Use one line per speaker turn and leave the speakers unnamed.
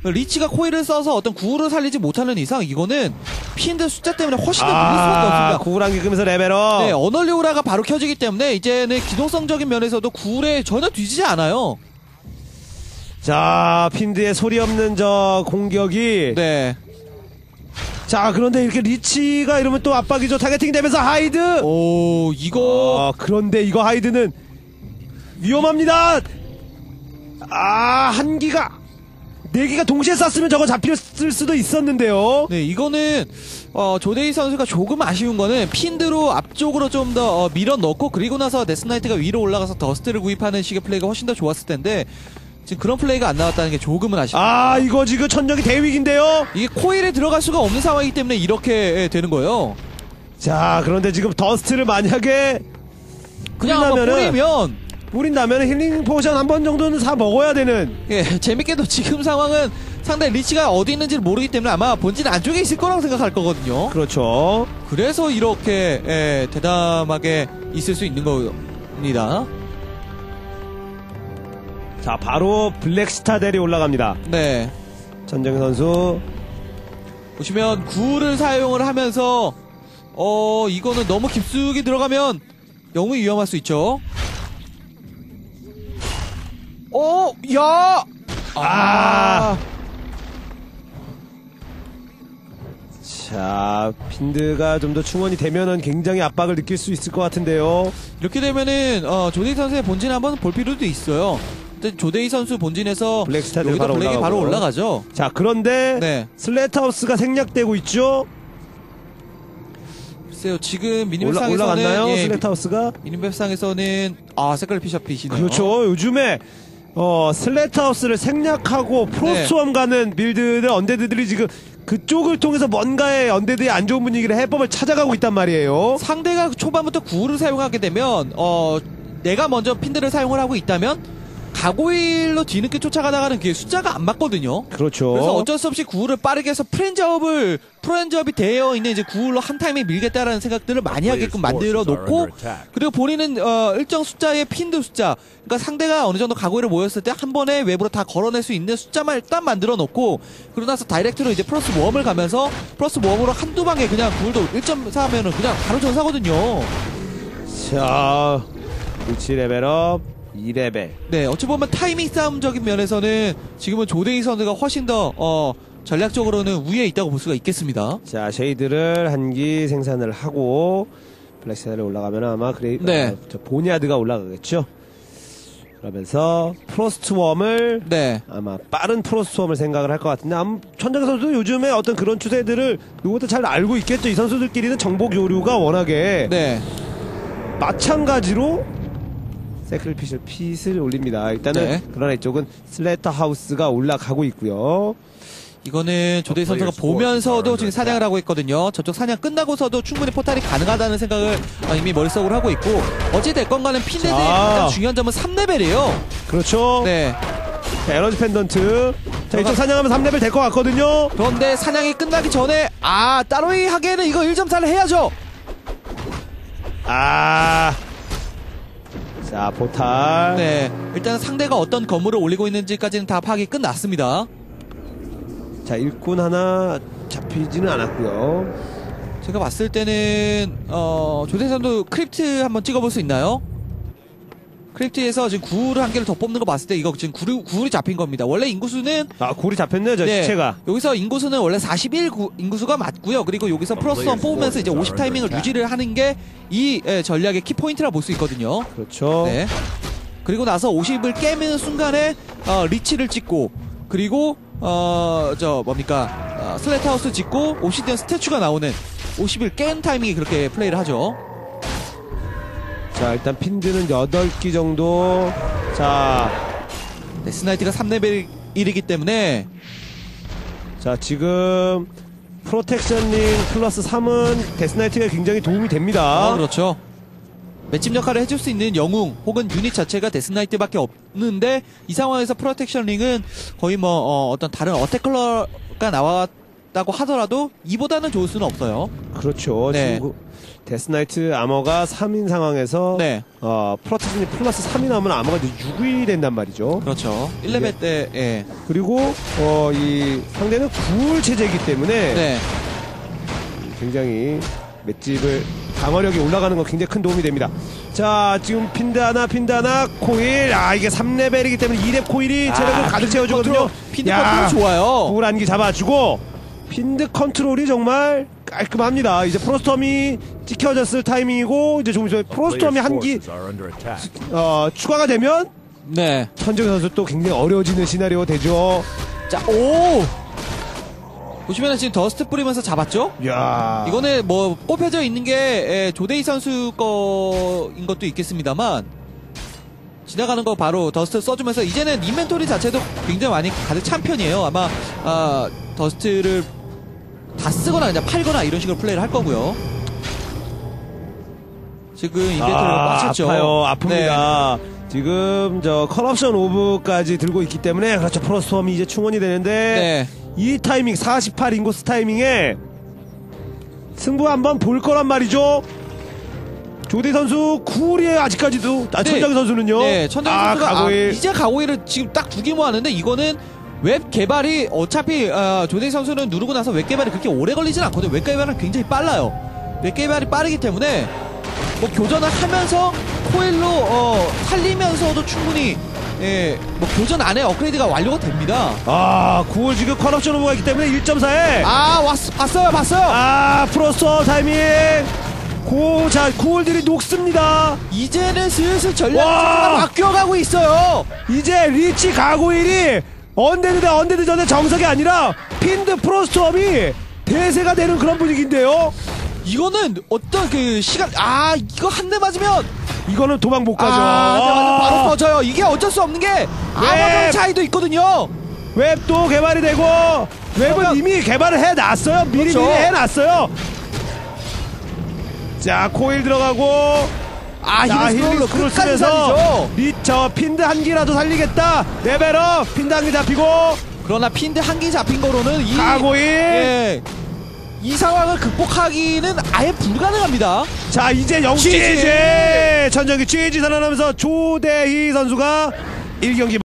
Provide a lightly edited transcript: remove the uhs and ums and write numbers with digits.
리치가 코일을 써서 어떤 구호를 살리지 못하는 이상 이거는 핀들 숫자 때문에 훨씬 더 밀릴 수밖에 없습니다.
구구랑 기금에서 레벨업.
네, 어널리오라가 바로 켜지기 때문에 이제는 기동성적인 면에서도 구울에 전혀 뒤지지 않아요.
자, 핀드의 소리 없는 저 공격이.
네.
자, 그런데 이렇게 리치가 이러면 또 압박이죠. 타겟팅 되면서 하이드.
오, 이거.
그런데 이거 하이드는 위험합니다. 한 기가, 네 기가 동시에 쐈으면 저거 잡혔을 수도 있었는데요.
네, 이거는 조데이 선수가 조금 아쉬운 거는 핀드로 앞쪽으로 좀 더 밀어 넣고 그리고 나서 데스나이트가 위로 올라가서 더스트를 구입하는 식의 플레이가 훨씬 더 좋았을 텐데 지금 그런 플레이가 안 나왔다는 게 조금은 아쉽습니다.
이거 지금 천정이 대위기인데요.
이게 코일에 들어갈 수가 없는 상황이기 때문에 이렇게 되는 거예요.
자, 그런데 지금 더스트를 만약에
그냥 한번
뿌린다면 힐링 포션 한 번 정도는 사 먹어야 되는.
예, 재밌게도 지금 상황은 상당히 리치가 어디 있는지를 모르기 때문에 아마 본진 안쪽에 있을 거라고 생각할 거거든요.
그렇죠.
그래서 이렇게 대담하게 있을 수 있는 겁니다.
자, 바로 블랙스타델이 올라갑니다.
네.
전정희 선수.
보시면 구를 사용을 하면서 이거는 너무 깊숙이 들어가면 영웅이 위험할 수 있죠. 야!
자, 핀드가 좀 더 충원이 되면은 굉장히 압박을 느낄 수 있을 것 같은데요.
이렇게 되면은 조데이 선수의 본진 한번 볼 필요도 있어요. 일단 조데이 선수 본진에서
블랙스타들
여기다 블랙이 바로 올라가죠.
자, 그런데
네.
슬래트하우스가 생략되고 있죠.
글쎄요, 지금 미니맵상에서는
올라갔나요? 슬래트하우스가?
미니맵상에서는 색깔 피셔핏이네요.
그렇죠. 요즘에 슬래트하우스를 생략하고 프로스트웜 가는 빌드들 언데드들이 지금 그쪽을 통해서 뭔가의 언데드의 안 좋은 분위기를 해법을 찾아가고 있단 말이에요.
상대가 초반부터 구를 사용하게 되면 내가 먼저 핀들을 사용을 하고 있다면 가고일로 뒤늦게 쫓아가다가는 그게 숫자가 안 맞거든요.
그렇죠.
그래서 어쩔 수 없이 구를 빠르게 해서 프렌즈업이 되어 있는 이제 구로 한 타임에 밀겠다라는 생각들을 많이 하게끔 만들어 놓고, 그리고 본인은 일정 숫자의 핀드 숫자, 그러니까 상대가 어느 정도 가고일을 모였을 때 한 번에 외부로 다 걸어낼 수 있는 숫자만 일단 만들어 놓고, 그러고 나서 다이렉트로 이제 플러스 웜을 가면서 플러스 웜으로 한두 방에 그냥 구울도 1.4면은 그냥 바로 전사거든요.
자, 위치 레벨업 2레벨.
네, 어찌 보면 타이밍 싸움적인 면에서는 지금은 조데이 선수가 훨씬 더 전략적으로는 우위에 있다고 볼 수가 있겠습니다.
자, 쉐이드를 한기 생산을 하고 블랙스타일에 올라가면 아마
네.
보니아드가 올라가겠죠. 그러면서 프로스트웜을 아마 빠른 프로스트웜을 생각을 할 것 같은데, 천정희 선수도 요즘에 어떤 그런 추세들을 누구도 잘 알고 있겠죠. 이 선수들끼리는 정보 교류가 워낙에 마찬가지로 세크리피셜 핏을 올립니다. 일단은 그러나 이쪽은 슬래터 하우스가 올라가고 있고요.
이거는 조데이 선수가 보면서도 지금 사냥을 하고 있거든요. 저쪽 사냥 끝나고서도 충분히 포탈이 가능하다는 생각을 이미 머릿속으로 하고 있고, 어찌됐건 간에 핀데드의 가장 중요한 점은 3레벨이에요.
그렇죠.
네.
자, 에너지 펜던트. 자, 이쪽 사냥하면 3레벨 될 것 같거든요.
그런데 사냥이 끝나기 전에 따로이 하기에는 이거 1.4를 해야죠.
자, 포탈.
네, 일단 상대가 어떤 건물을 올리고 있는지까지는 다 파악이 끝났습니다.
자, 일꾼 하나 잡히지는 않았고요.
제가 봤을 때는 조대선도 크립트 한번 찍어볼 수 있나요? 크립트에서 지금 구를 한 개를 더 뽑는 거 봤을 때 이거 지금 구울이 잡힌 겁니다. 원래 인구수는
구울이 잡혔네요, 저 시체가.
여기서 인구수는 원래 41 인구수가 맞고요. 그리고 여기서 플러스 1 뽑으면서 이제 50 타이밍을 유지를 하는 게 이 전략의 키포인트라 볼 수 있거든요.
그렇죠.
네. 그리고 나서 50을 깨는 순간에 리치를 찍고, 그리고 슬래트하우스 짓고 옵시디언 스태츄가 나오는 50을 깬 타이밍이 그렇게 플레이를 하죠.
자, 일단 핀드는 8기 정도. 자,
데스나이트가 3레벨 1이기 때문에,
자, 지금 프로텍션 링 플러스 3은 데스나이트가 굉장히 도움이 됩니다.
그렇죠. 맷집 역할을 해줄 수 있는 영웅 혹은 유닛 자체가 데스나이트밖에 없는데, 이 상황에서 프로텍션 링은 거의 어떤 다른 어택 컬러가 좋았다고 하더라도 이보다는 좋을 수는 없어요.
그렇죠.
네.
지금 데스나이트 아머가 3인 상황에서
네.
프로토스니 플러스 3이 나오면 아머가 이제 6이 된단 말이죠.
그렇죠. 1레벨 때, 예.
그리고 이 상대는 9울 체제이기 때문에
네.
굉장히 맷집을 방어력이 올라가는 건 굉장히 큰 도움이 됩니다. 자, 지금 핀드 하나 코일. 이게 3레벨이기 때문에 2렙 코일이 체력을 가득 채워주거든요.
핀드 컨트롤 좋아요.
구울 한기 잡아주고 핀드 컨트롤이 정말 깔끔합니다. 이제 프로스톰이 찍혀졌을 타이밍이고 이제 조금 전에 프로스톰이 한기 추가가 되면
네.
천정희 선수 또 굉장히 어려워지는 시나리오가 되죠.
자, 오! 보시면 지금 더스트 뿌리면서 잡았죠?
야,
이거는 뭐 뽑혀져 있는 게 조데이 선수 거인 것도 있겠습니다만 지나가는 거 바로 더스트 써주면서 이제는 인벤토리 자체도 굉장히 많이 가득 찬 편이에요. 아마 더스트를 다 쓰거나 그냥 팔거나 이런 식으로 플레이를 할 거고요. 지금 인벤토리가 꽉 찼죠.
아파요. 아픕니다. 네. 지금 저 컬옵션 오브까지 들고 있기 때문에 그렇죠. 프로스톰이 이제 충원이 되는데
네.
이 타이밍 48 인코스 타이밍에 승부 한번 볼 거란 말이죠. 조대 선수 구울이에요 아직까지도. 천정희 선수는요.
네, 천정희 선수가
가고일.
이제 가고일을 지금 딱 2개 모았는데 이거는 웹 개발이 어차피 조대 선수는 누르고 나서 웹 개발이 그렇게 오래 걸리진 않거든요. 웹 개발은 굉장히 빨라요. 웹 개발이 빠르기 때문에 뭐 교전을 하면서 코일로 살리면서도 충분히 뭐 교전 안에 업그레이드가 완료가 됩니다.
구울 지금 컬옵션 오버가 있기 때문에 1.4에
봤어요.
프로스톰 타이밍. 구울들이 녹습니다.
이제는 슬슬 전략이 바뀌어가고 있어요.
이제 리치 가고일이 언데드 전의 정석이 아니라 핀드 프로스톰이 대세가 되는 그런 분위기인데요.
이거는 어떤 그 시간 이거 한 대 맞으면
이거는 도망 못 가죠.
바로 터져요. 이게 어쩔 수 없는 게 아머의 차이도 있거든요.
웹도 개발이 되고 웹은 이미 개발을 해놨어요. 미리
그렇죠.
해놨어요. 자, 코일 들어가고 힐링 스크롤 쓰면서 핀드 한 기라도 살리겠다. 레벨업 핀드 한 기 잡히고.
그러나 핀드 한 기 잡힌 거로는
가고일
이 상황을 극복하기는 아예 불가능합니다.
자, 이제 영지제 천정기 GG 선언하면서 조대희 선수가 1경기